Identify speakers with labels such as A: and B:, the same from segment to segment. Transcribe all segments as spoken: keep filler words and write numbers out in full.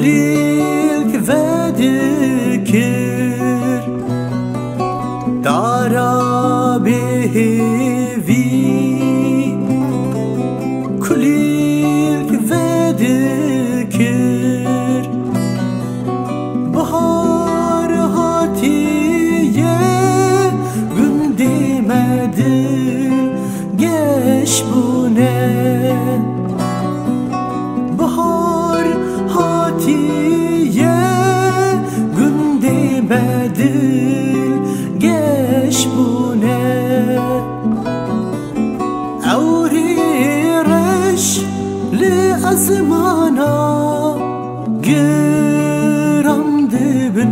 A: kulik vedikir dara behevi kulik vedikir bahar hatiye gün demedin geç bu ne bahar hatiye gün demedin geç bu ne Avri reş li azmana giram dibin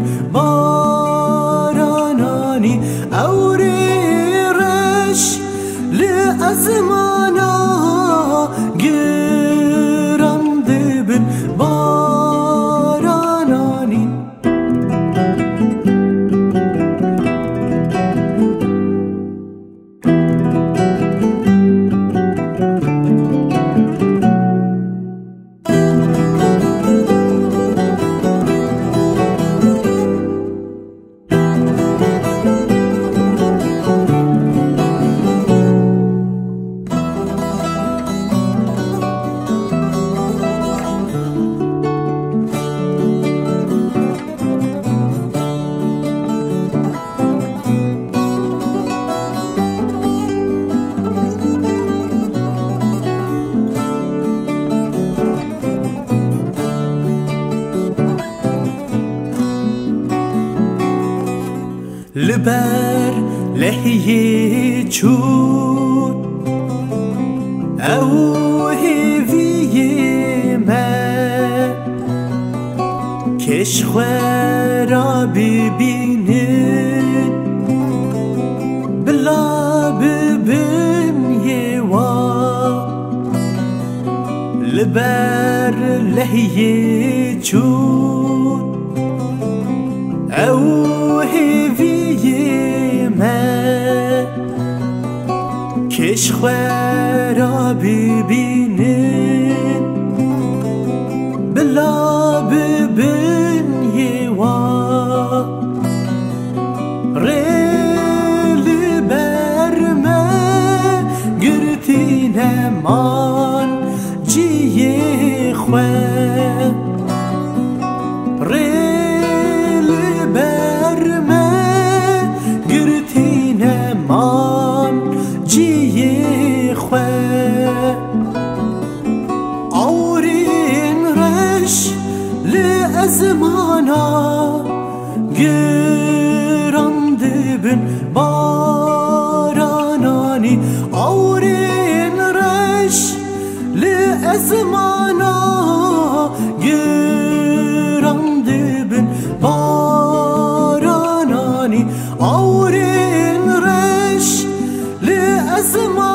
A: baranani Avri reş li azmana giram dibin baranani لبر لحیه چون او هیویه من کش خورا ببینید بلا ببین یوا لبر لحیه چون او هیویه من کش خورا ببینید بلا ببین یوا ریل برمه گرتینه من جیه خواه ریل برمه گرتینه من جیه خواه آورین رش لازمانا گرم دبن بارانانی آورین رش لازمانا گرم دبن بارانانی آورین رش لازمانا